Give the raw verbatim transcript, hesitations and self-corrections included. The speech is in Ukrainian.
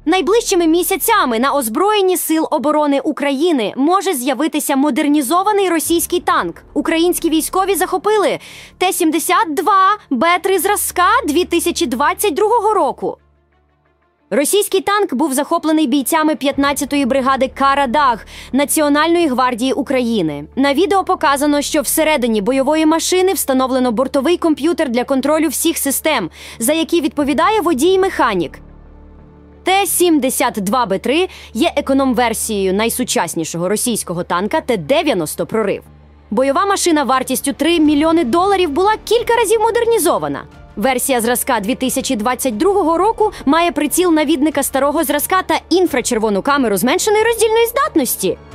Найближчими місяцями на озброєнні Сил оборони України може з'явитися модернізований російський танк. Українські військові захопили Т сімдесят два Б три зразка дві тисячі двадцять другого року. Російський танк був захоплений бійцями п'ятнадцятої бригади Кара-Даг Національної гвардії України. На відео показано, що всередині бойової машини встановлено бортовий комп'ютер для контролю всіх систем, за які відповідає водій-механік. Т сімдесят два Б три є економ-версією найсучаснішого російського танка Т дев'яносто «Прорив». Бойова машина вартістю три мільйони доларів була кілька разів модернізована. Версія зразка дві тисячі двадцять другого року має приціл навідника старого зразка та інфрачервону камеру зменшеної роздільної здатності.